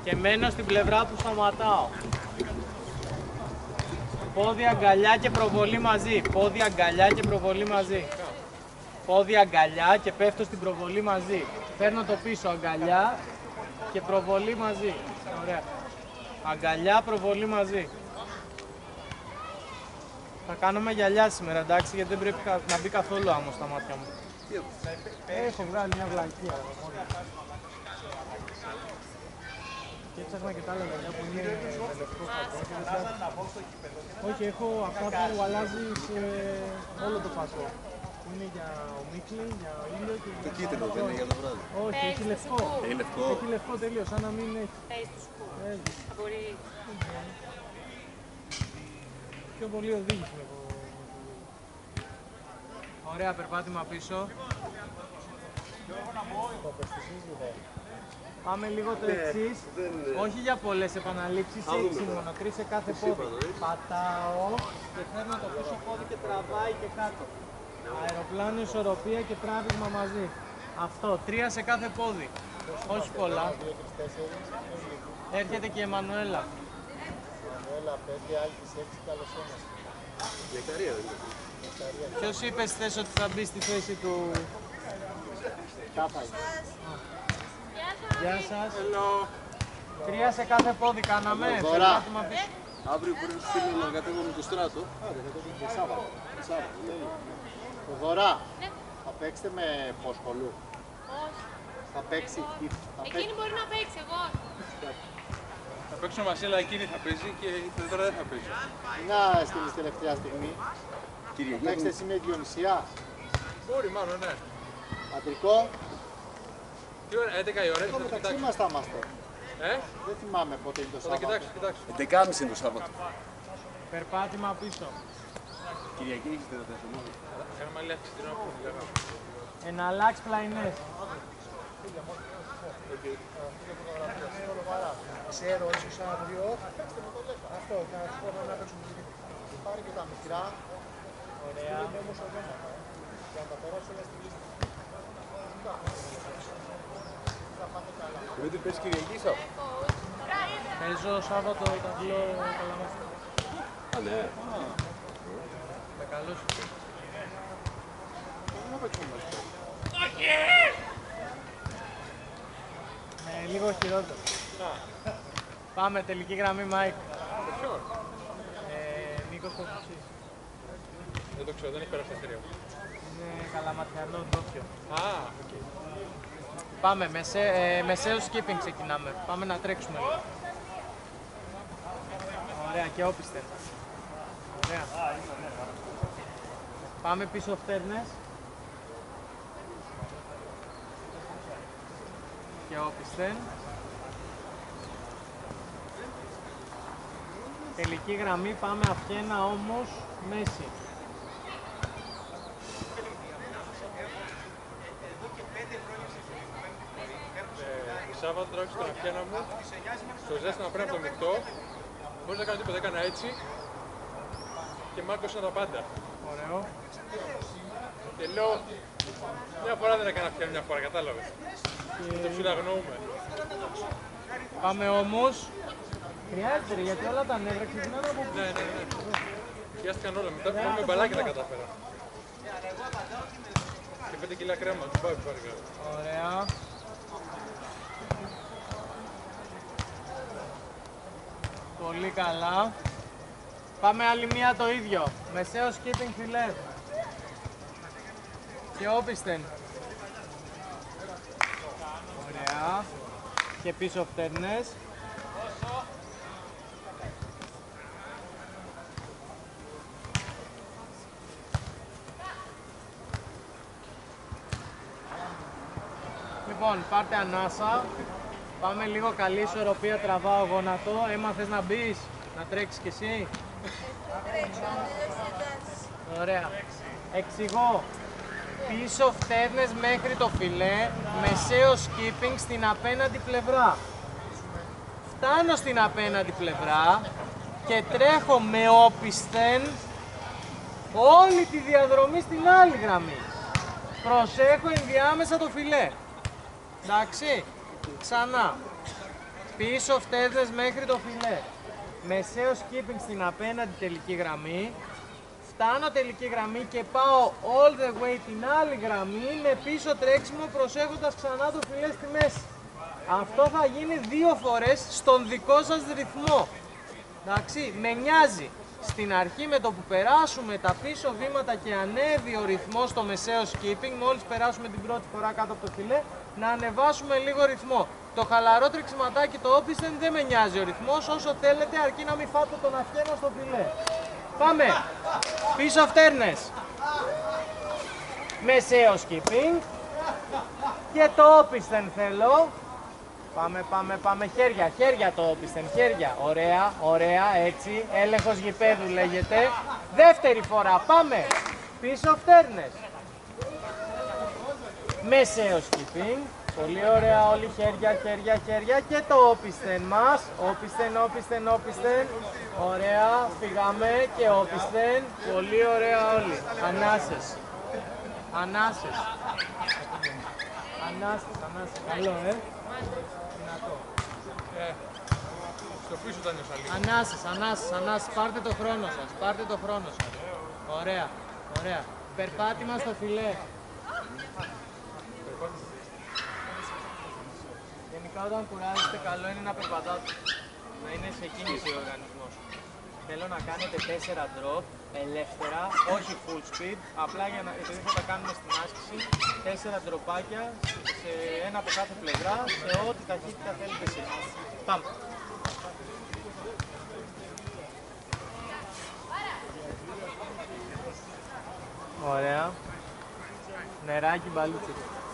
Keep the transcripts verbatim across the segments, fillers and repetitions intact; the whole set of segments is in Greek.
Και μένω στην πλευρά που σταματάω. Πόδι αγκαλιά και προβολή μαζί. Πόδι αγκαλιά και προβολή μαζί. Πόδι αγκαλιά και πέφτω στην προβολή μαζί. Φέρνω το πίσω αγκαλιά και προβολή μαζί. Ωραία. Αγκαλιά, προβολή μαζί. Θα κάνουμε γυαλιά σήμερα, εντάξει, γιατί δεν πρέπει να μπει καθόλου άμμο στα μάτια μου. Έχω βγάλει μια βλακεία. Και έψαχνα και τα άλλα γυαλιά που είναι λευκό φακό. Όχι, έχω αυτά που αλλάζεις ε, όλο το φακό. Είναι για ομίχλη, για ήλιο και για... Το κίτρινο δεν είναι για το βράδυ. Όχι, έχει λευκό. Έχει λευκό. Έχει λευκό τελείως, σαν να μην έχει. Θα μπορεί. Πιο πολύ οδήγηση με το... Ωραία, περπάτημα πίσω. Πάμε λίγο το εξής. Όχι για πολλές επαναλήψεις, έξι μόνο, τρεις σε κάθε πόδι. Πατάω και φέρνω το πίσω πόδι και τραβάει και κάτω. Αεροπλάνο, ισορροπία και τράβηγμα μαζί. Αυτό, τρία σε κάθε πόδι. Όχι πολλά. Έρχεται και η Εμμανουέλα. Εμμανουέλα, πέντε, Άλκης, έξι, καλώς είμαστε. Νεκταρία δεν είναι. Ποιος είπες θες ότι θα μπει στη θέση του... Κάφα. Γεια σας. Hello. Τρία σε κάθε πόδι κάναμε. Δωρά. Αύριο πρέπει να στείλω να κατέβουμε το στράτο. Άντε, θα το δούμε Σάββατο. Σάββατο. Το Δωρά. Θα παίξετε με φωσκολού. Όχι. Θα παίξει. Εκείνη μπορεί να παίξει, εγώ. Θα παίξω μαζί, αλλά εκείνη θα παίζει και η Θεοδώρα δεν θα παίζει. Να στείλεις τελευταία στιγμή. Κυριακή. Θα παίξετε εσύ με Διονυσία. Μπορεί, μάλλον, ναι. Αντρικό. Τι ώρα, έντεκα η ώρα, Το θα το μεταξύ κοιτάξω. μας θα είμαστε. Ε, Δεν θυμάμαι πότε είναι το θα το Σάββατο. κοιτάξω, κοιτάξω. έντεκα και μισή είναι το Σάββατο. Περπάτημα πίσω. Κυριακή έχεις τετατέσσερα. Κάνουμε άλλη αύξηση την ώρα που λέγαμε. Εναλλάξ πλαϊνές. Ξέρω, ίσως αύριο. Αυτό, και να σου πω να παίξουμε. Πάρε και τα μικρά. Ωραία. Είναι όμως ορμένα. Για να τα περάσω όλα στη λίστα. Δεν την πες Κυριακή Σάββατο. Παίζω Σάββατο Ιταλό Καλαμάτι. Α, ναι. Με καλούς. Ε, λίγο χειρότερο. Πάμε, τελική γραμμή, Μάικ. Ε, Νίκος Κοφουσής. Δεν το ξέρω, δεν έχει περάσει αστέρια μου. Είναι καλαματιανό ντόπιο. Α, οκ. Πάμε, μεσέ, ε, μεσαίο skipping ξεκινάμε. Πάμε να τρέξουμε λίγο. Ωραία, και όπισθεν. Ωραία. Πάμε πίσω φτέρνες. Και όπισθεν. Τελική γραμμή, πάμε αυχένα όμως μέση. Σάββατο τράβηξε τον αυχένα μου, στο ζέσταμα πριν από το μεικτό, χωρίς να κάνω τίποτα, έκανα έτσι και μ' άκουσαν τα πάντα. Ωραίο. Και λέω, μια φορά δεν έκανα αυχένα, μια φορά, κατάλαβες. Και το ψιλαγνοούμε. Πάμε όμως. Χρειάζεται ρε, γιατί όλα τα νεύρα ξεκινάνε από πίσω. Ναι, ναι, ναι. Πιάστηκαν όλα, μετά μόνο με μπαλάκι τα κατάφερα. Και πέντε κιλά κρέμα, του πάει πάρει κάτι. Ωραία. Πολύ καλά. Πάμε άλλη μία το ίδιο. Μεσαίο skipping φιλέ. Και όπισθεν. Ωραία. Και πίσω φτέρνες. Λοιπόν, πάρτε ανάσα. Πάμε λίγο καλή ισορροπία, τραβάω γόνατο. Έμα, θες να μπεις, να τρέξεις κι εσύ. Ωραία. Εξηγώ. Πίσω φτέρνες μέχρι το φιλέ, μεσαίο skipping στην απέναντι πλευρά. Φτάνω στην απέναντι πλευρά και τρέχω με όπισθεν όλη τη διαδρομή στην άλλη γραμμή. Προσέχω ενδιάμεσα το φιλέ. Εντάξει, ξανά. Πίσω φτέδες μέχρι το φιλέ. Μεσαίο skipping στην απέναντι τελική γραμμή. Φτάνω τελική γραμμή και πάω all the way την άλλη γραμμή με πίσω τρέξιμο προσέχοντας ξανά το φιλέ στη μέση. Αυτό θα γίνει δύο φορές στον δικό σας ρυθμό. Εντάξει, με νοιάζει στην αρχή με το που περάσουμε τα πίσω βήματα και ανέβει ο ρυθμός στο μεσαίο skipping, μόλις περάσουμε την πρώτη φορά κάτω από το φιλέ, να ανεβάσουμε λίγο ρυθμό. Το χαλαρό τρεξιματάκι, το όπισθεν, δεν με νοιάζει ο ρυθμός, όσο θέλετε, αρκεί να μην φάτε τον αυχένα στο φιλέ. Πάμε! Πίσω φτέρνες. Μεσαίο skipping. Και το όπισθεν θέλω. Πάμε, πάμε, πάμε. Χέρια, χέρια το όπισθεν, χέρια. Ωραία, ωραία, έτσι. Έλεγχος γηπέδου λέγεται. Δεύτερη φορά, πάμε. Πίσω φτέρνες. Μεσαίο skipping. Πολύ ωραία όλοι, χέρια, χέρια, χέρια. Και το όπισθεν μας. Όπισθεν, όπισθεν, όπισθεν. Ωραία, φύγαμε και όπισθεν. Πολύ ωραία όλοι. Ανάσες. Ανάσες. Ανάσες, ανάσες. Καλό, ε. Δυνατό. Ε, στο πίσω ήταν η σαλή. Ανάσες, ανάσες, ανάσες. Πάρτε το χρόνο σας. Πάρτε το χρόνο σας. Ωραία, ωραία. Περπάτημα στο φιλέ. Γενικά όταν κουράζεστε καλό είναι να περπατάτε. Να είναι σε κίνηση ο οργανισμός. Θέλω να κάνετε τέσσερα drop ελεύθερα, όχι full speed, απλά για να, επειδή θα τα κάνουμε στην άσκηση, τέσσερα ντροπάκια σε ένα από κάθε πλευρά, σε ό,τι ταχύτητα θέλετε εσείς. Πάμε. Ωραία. Νεράκι μπαλούτσι.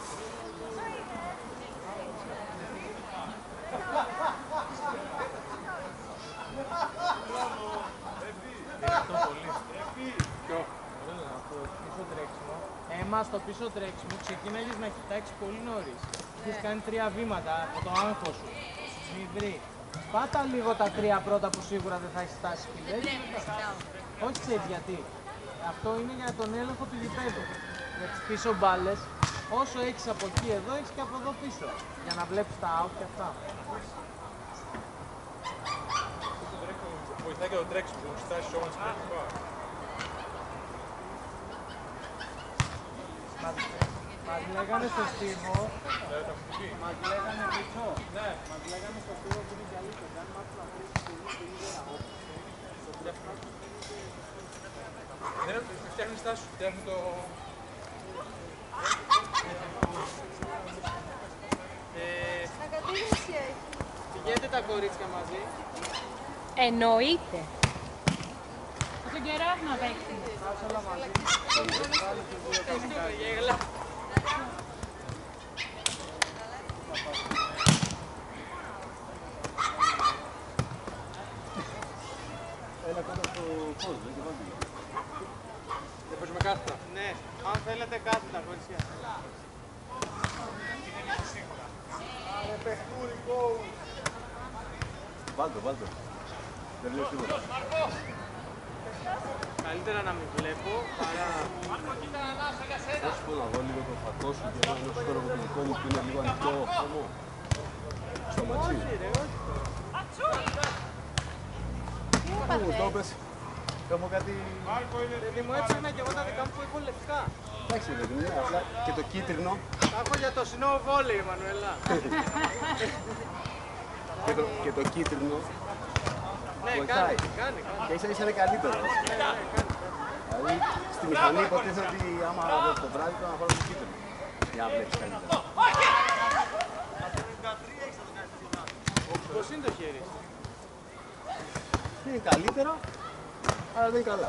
Έμα στο πίσω τρέξιμο ξεκίναγες να κοιτάξεις πολύ νωρίς. Έχεις κάνει τρία βήματα από το άγχος σου. Μη βρει. Πάτα λίγο τα τρία πρώτα που σίγουρα δεν θα έχεις φτάσει φιλές. Όχι ξέρεις γιατί. Αυτό είναι για τον έλεγχο του γηπέδου. Για τις πίσω μπάλες, όσο έχεις από εκεί εδώ, έχεις και από εδώ πίσω. Για να βλέπεις τα out και αυτά. Βοηθάει και το τρέξιμο, που στάσεις όμως στην αρχή. Μας λέγανε στο στίβο, μας λέγανε Μητσό, ναι, μας λέγανε στο στίβο που είναι καλύτερο, αν μάθουν να βρεις πολύ καλύτερα όπλα. Δεν φτιάχνει στάση σου, φτιάχνει το... Πηγαίνετε τα κορίτσια μαζί. Εννοείται. Τον καιρό έχουμε να παίξει. Έλα κάτω από το φως, δεν και Δεν παίζουμε κάθετα. Ναι, αν θέλετε κάθετα κορίτσια. Άρε παιχτούρι, go! Βάλτο, βάλτο. Δεν λέω τίποτα. Καλύτερα να μην βλέπω παρά... Θα σου πω να δω λίγο το φακό σου και να σου φέρω από το δικό μου που είναι λίγο ανοιχτό χώμα. Στο μαξί. Πού μου το πες. Έχω κάτι... Δηλαδή μου έψαχνα και εγώ τα δικά μου που έχω λευκά. Εντάξει ρε παιδί, απλά και το κίτρινο. Τα έχω για το snow volley, Μανουέλα. και, το, και το κίτρινο. Ναι, βοηθάει. κάνει, κάνει, κάνει. Και ίσα ίσα είναι καλύτερο. Δηλαδή στη μηχανή υποτίθεται ότι άμα το βράδυ πρέπει να βάλω το κίτρινο. Για να βλέπεις καλύτερα. Πώς είναι το χέρι? Είναι καλύτερα, αλλά δεν είναι καλά.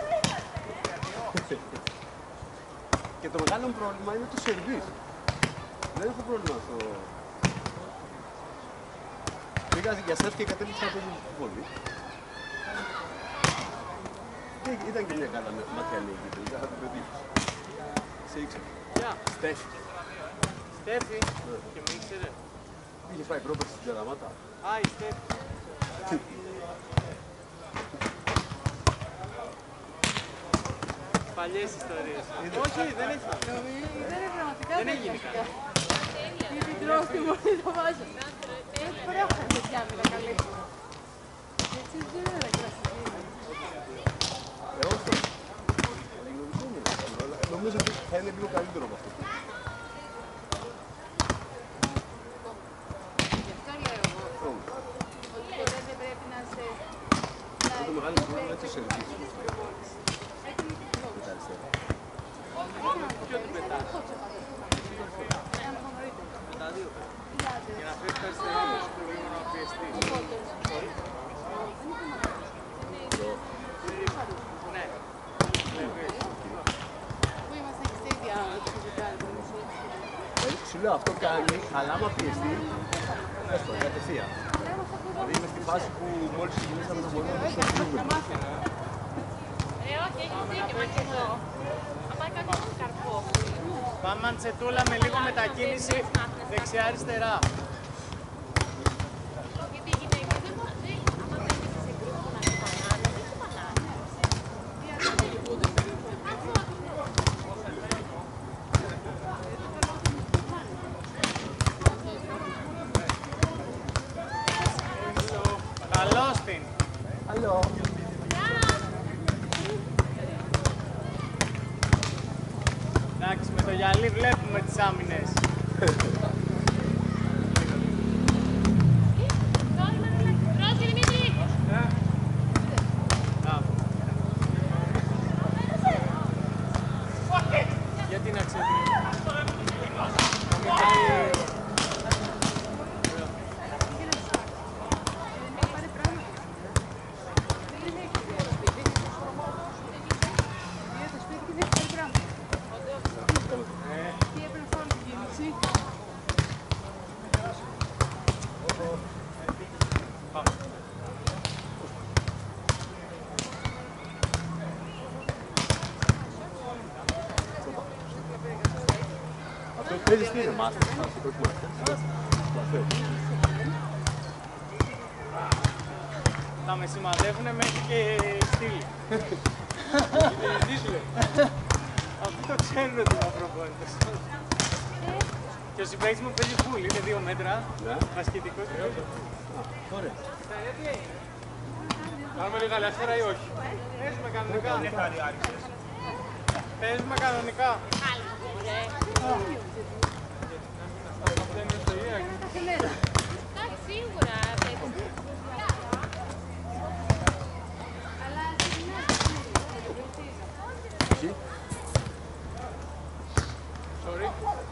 Και το μεγάλο πρόβλημα είναι το σερβίς. Δεν έχω πρόβλημα στο... Πήγα για σερφ και κατέληξα να παίζω πολύ. Και ήταν και μια καλά ματιανή εκεί, τελικά θα την πετύχεις. Σε ήξερε. Γεια. Στέφη. Στέφη. Και με ήξερε. Είχε πάει πρόπερση στην Τζαραμάτα. Α, η Στέφη. Παλιές ιστορίες. Όχι, δεν έχει. Δεν είναι πραγματικά. Δεν έγινε κάτι. Τι τρώω στη μόνη το βάζω. Ε, όχι. Νομίζω ότι θα είναι λίγο καλύτερο από αυτό. Το μεγάλο πρόβλημα είναι το σερβίς. Ποιο την πετάς? Με τα δύο. Για να φέρεις τα αριστερά μου σου προβλήμα να πιεστείς. Ναι. Σου λέω αυτό κάνει, αλλά άμα πιεστεί, έστω, κατευθείαν. Δηλαδή είμαι στη φάση που μόλις ξεκινήσαμε να μπορούμε να το σωθούμε. Ε, όχι, έχεις δίκιο, μα και εδώ. Θα πάει κάποιος στο καρπό. Πάμε μαντσετούλα με λίγο μετακίνηση δεξιά-αριστερά. Γιατί οι γυναίκες δεν μπορούν, άμα δεν είσαι σε γκρουπ να μην πανάνε, δεν σου πανάνε. Καλώς την. Αλλιώ. Εντάξει, με το γυαλί βλέπουμε τις άμυνες. Ρώση, Δημήτρη! Μπράβο. Γιατί να ξέρει. Αυτό παίζεις τι είναι, μάστερ, μάστερ, όχι μάστερ. Θα με σημαδεύουνε μέχρι και στήλη. Αυτό το ξέρουν ότι είμαι προπόνητος. Και ο συμπαίκτης μου παίζει φουλ, είναι δύο μέτρα, μπασκετικός. Ωραία. Κάνουμε λίγα ελεύθερα ή όχι? Παίζουμε κανονικά. Παίζουμε κανονικά. Εντάξει, σίγουρα. Εσύ. Sorry.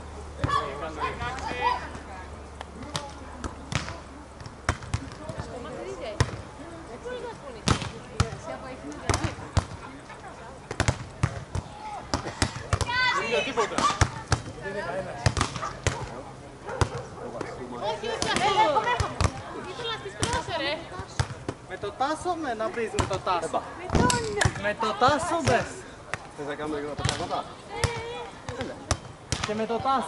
Για τίποτα. Όχι, όχι, έλα, έχουμε, έχουμε. Ήθελα να στις τρώσω, ρε. Με το τάσο, με να πεις με το τάσο. Έπα. Με το τάσο, μπες. Θες να κάνουμε λίγο τα πράγματα. Και με το τάσο.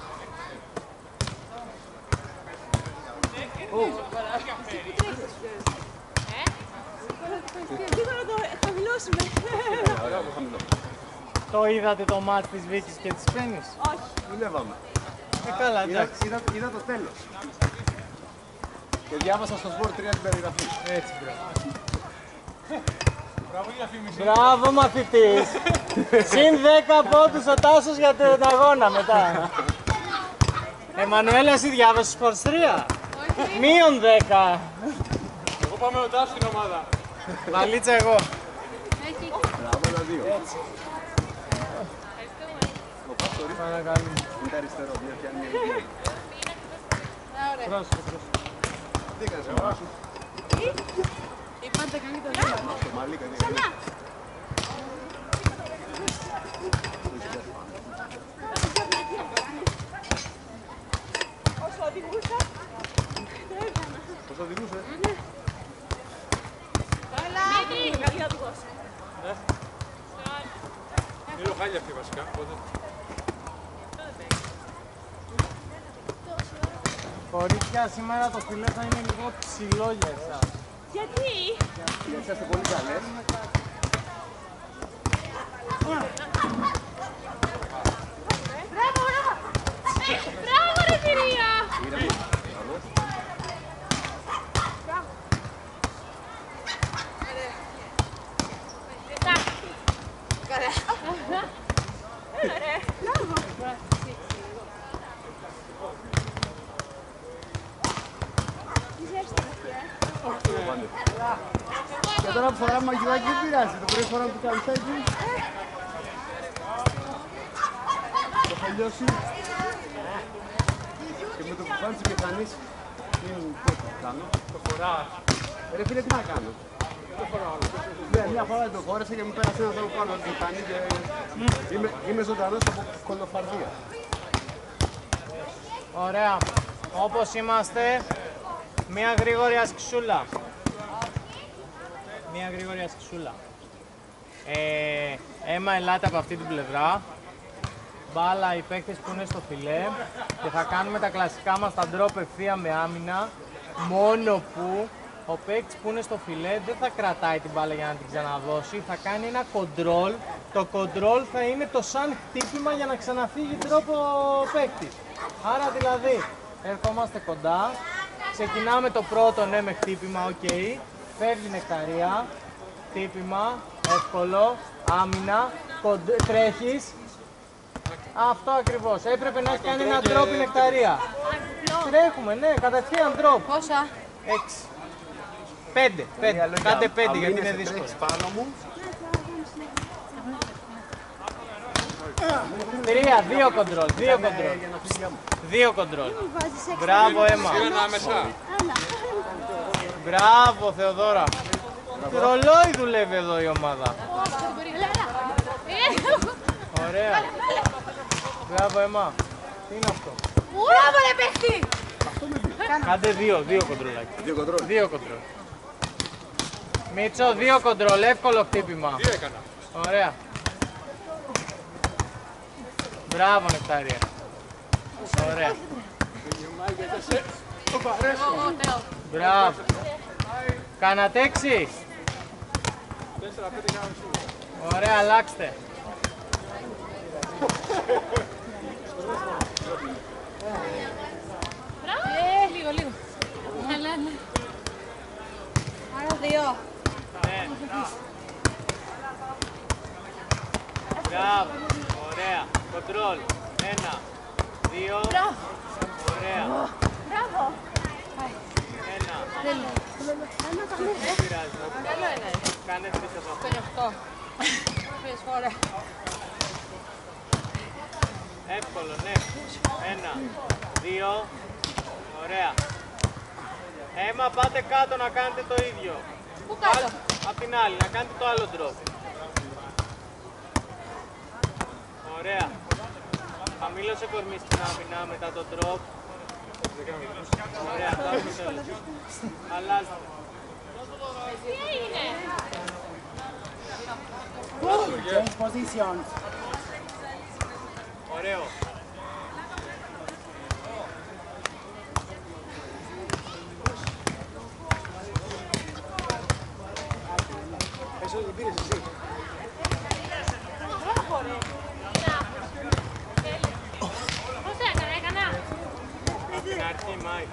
Λίγο να το χαμηλώσουμε. Ωραία, το χαμηλό. Το είδατε το μάτς της Βίκης και της Φένης? Δουλεύαμε. Ε, καλά, Είδα, εντάξει. είδα, είδα το τέλος. Και διάβασα στο Sport τρία την περιγραφή. Έτσι, μπράβο. Μπράβο διαφήμιση. Μπράβο, μαθητής. Συν δέκα πόντους ο Τάσος για τον αγώνα μετά. Εμμανουέλα, εσύ διάβασες Sport τρία? Μείον δέκα. Εγώ πάμε ο Τάσος στην ομάδα. Βαλίτσα εγώ. Μπράβο, ένα δύο. Ο Παστορής Παρακαλώ. είναι αριστερό, μια πιάνει μια γυναίκα. Πρόσεχε, πρόσεχε. Τι έκανες, αγορά σου. Είπατε καλύτερα. Στο μαλλί κάνει γυναίκα. Όσο οδηγούσα, το έκανα. Πώς οδηγούσε. Έλα! Καλή οδηγός. Είναι χάλια αυτή βασικά. Οπότε... Κορίτσια, σήμερα το φιλέ θα είναι λίγο ψηλό για εσάς. Γιατί? Γιατί είσαστε πολύ καλές. Μπράβο, μπράβο! Μπράβο, ρε κυρία! Ήρεμος. Καλώς. τώρα που φοράμε μαγιουάκι δεν πειράζει, το πρωί φοράμε το καλυφάκι. Το θα λιώσει. Και με το που φάνεις και φανείς, τι θα κάνω. Το φοράς. Ρε φίλε, τι να κάνω. Το φοράω. Ναι, μια φορά δεν το χώρισα και μου πέρασε ένα δρόμο πάνω από την μηχανή και είμαι, είμαι ζωντανός από κολοφαρδία. Ωραία. Όπως είμαστε, μία γρήγορη ασκησούλα. Μία γρήγορη ασκησούλα. Ε, Έμα, ελάτε από αυτή την πλευρά. Μπάλα οι παίκτες που είναι στο φιλέ. Και θα κάνουμε τα κλασικά μας τα ντρόπ ευθεία με άμυνα. Μόνο που ο παίκτης που είναι στο φιλέ δεν θα κρατάει την μπάλα για να την ξαναδώσει. Θα κάνει ένα κοντρόλ. Το κοντρόλ θα είναι το σαν χτύπημα για να ξαναφύγει τρόπο ο παίκτης. Άρα δηλαδή, ερχόμαστε κοντά. Ξεκινάμε το πρώτο, ναι, με χτύπημα, οκ. Okay. Φεύγει νεκταρία. Χτύπημα, εύκολο. Άμυνα. Κοντ... Τρέχεις. Αυτό ακριβώς. Έπρεπε να έχει κάνει ένα drop η νεκταρία. Τρέχουμε, ναι, κατευθείαν drop. Πόσα? Έξι. Πέντε. Πέντε. Κάντε πέντε γιατί είναι δύσκολο. Πάνω μου. Τρία, δύο κοντρόλ. Δύο κοντρόλ. Δύο κοντρόλ. Μπράβο, Έμα. Σιγά ανάμεσα. Μπράβο, Θεοδώρα. Ρολόι δουλεύει εδώ η ομάδα. Ωραία. Μπράβο, Έμα. Τι είναι αυτό. Μπράβο, ρε παίχτη! Κάντε δύο, δύο κοντρολάκι. Δύο κοντρόλ. Δύο κοντρόλ. Μίτσο, δύο κοντρόλ, εύκολο χτύπημα. Τι έκανα. Ωραία. Μπράβο, Νεκτάρια. Ωραία. Μπράβο. Κάνατε έξι. Τέσσερα, πέντε κάναμε σίγουρα. Ωραία, αλλάξτε. Ε, λίγο, λίγο. Ναι, ναι, ναι. Άρα δύο. Ναι. Μπράβο. Ωραία. Κοντρόλ. Ένα. Δύο. Μπράβο. Ωραία. Μπράβο. Ένα. Τέλειο. Δεν πειράζει. Καλό είναι. Κάνε τρεις εδώ. Το νιωχτώ. Τρεις φορές. Εύκολο, ναι. Ένα. Δύο. Ωραία. Έμα, πάτε κάτω να κάνετε το ίδιο. Πού κάτω? Απ' την άλλη, να κάνετε το άλλο drop. Ωραία. Χαμήλωσε κορμί στην άμυνα μετά το drop. Ωραία, το άλλο τέλος. Αλλάζετε. Τι έγινε? Change positions. Ωραίο. Εσύ δεν πήρες εσύ. Πώς έκανα, έκανα. Στην αρχή, Μάικ.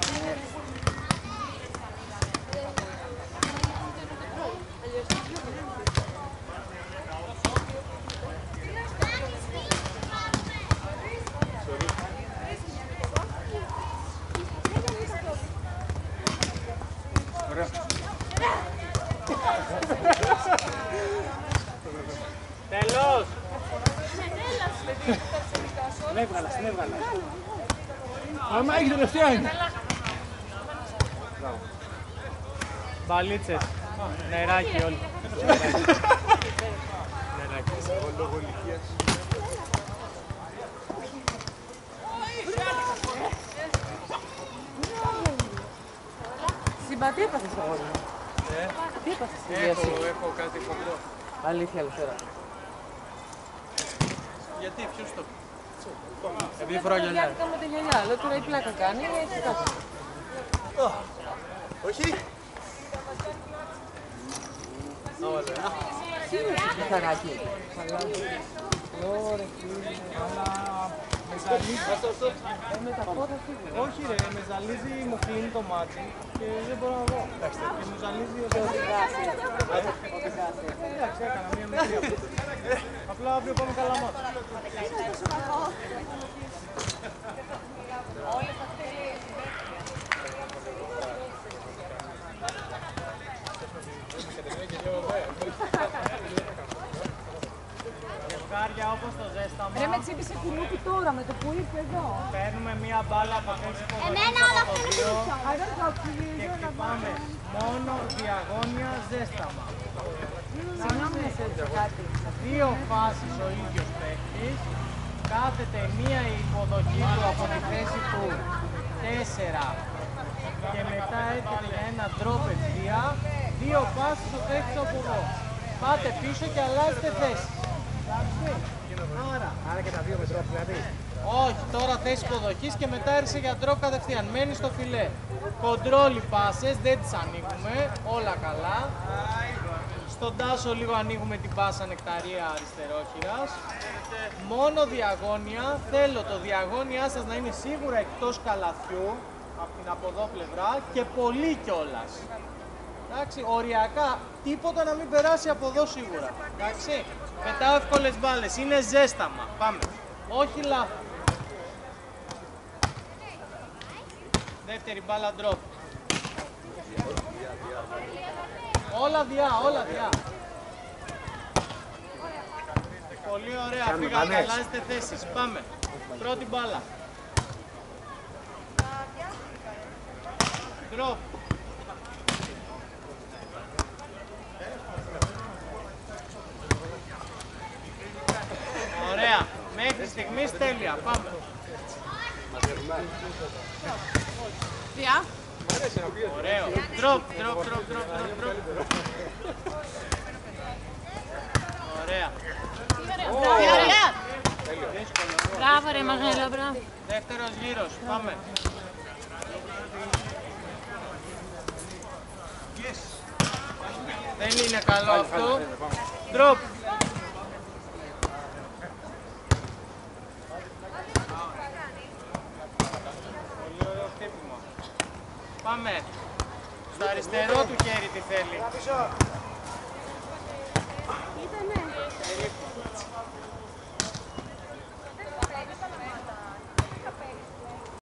Τέλος. Την έβγαλα, την έβγαλα. Άμα έχει τελευταία είναι. Μπαλίτσες. Νεράκι όλοι. Νεράκι. Συμπατή έπαθες αγόρι μου. Ε, Τι έπαθες στη Έχω, διάση. έχω κάτι φοβερό. Αλήθεια, Λουφέρα. γιατί, ποιος το πει. Επειδή φοράω γυαλιά. Γιάννηκα με τη γυαλιά. Λέω τώρα η πλάκα κάνει ή έχει κάτι. Όχι. Μηχανάκι. Ωραία, φίλε. Αλλά με ζαλίζει. Με τα πόδια φύγει. Όχι ρε, με ζαλίζει, μου κλείνει το μάτι και δεν μπορώ να δω. Και μου ζαλίζει ο Εντάξει, έκανα μία μικρή από αυτό. Απλά αύριο πάμε καλά μάτια. Βλέπει σε κουνούπι τώρα με το που ήρθε εδώ. Παίρνουμε μία μπάλα από θέση υποδοχής Εμένα όλα από αυτά το είναι δύο πίσω. I don't talk to you. και χτυπάμε μόνο διαγώνια ζέσταμα. Συγγνώμη να σε ρωτήσω κάτι. Δύο φάσεις ο ίδιος παίκτης, κάθεται μία η υποδοχή του από τη θέση του τέσσερα και μετά έρχεται για ένα drop ευθεία, δύο φάσεις ο παίκτης από εδώ. Πάτε πίσω και αλλάζετε θέση. Εντάξει. Άρα, Άρα και τα δύο με τρόπο δηλαδή. όχι, τώρα θέση υποδοχής και μετά έρχεσαι για drop κατευθείαν. Μένει στο φιλέ. Κοντρόλι πάσες, δεν τις ανοίγουμε, όλα καλά. Στον Τάσο λίγο ανοίγουμε την πάσα νεκταρία αριστερόχειρας. Μόνο διαγώνια, θέλω το διαγώνια σας να είναι σίγουρα εκτός καλαθιού, από την από εδώ πλευρά και πολύ κιόλας. Εντάξει, οριακά τίποτα να μην περάσει από εδώ σίγουρα. Εντάξει, πετάω εύκολες μπάλες, είναι ζέσταμα. Πάμε. Όχι λάθος. Δεύτερη μπάλα drop. Όλα διά, όλα διά. Πολύ ωραία, φύγατε, αλλάζετε θέσεις. Πάμε. Πρώτη μπάλα. Drop. Ωραία. Μέχρι στιγμής τέλεια. Πάμε. Διά. Ωραίο. Drop, drop, drop, drop, drop, drop. Ωραία. Ωραία. Μπράβο ρε Μαγέλα, μπράβο. Δεύτερος γύρος. Πάμε. Δεν είναι καλό αυτό. Drop. Πολύ ωραίο χτύπημα. Πάμε. Στο αριστερό του χέρι τι θέλει. Ήτανε.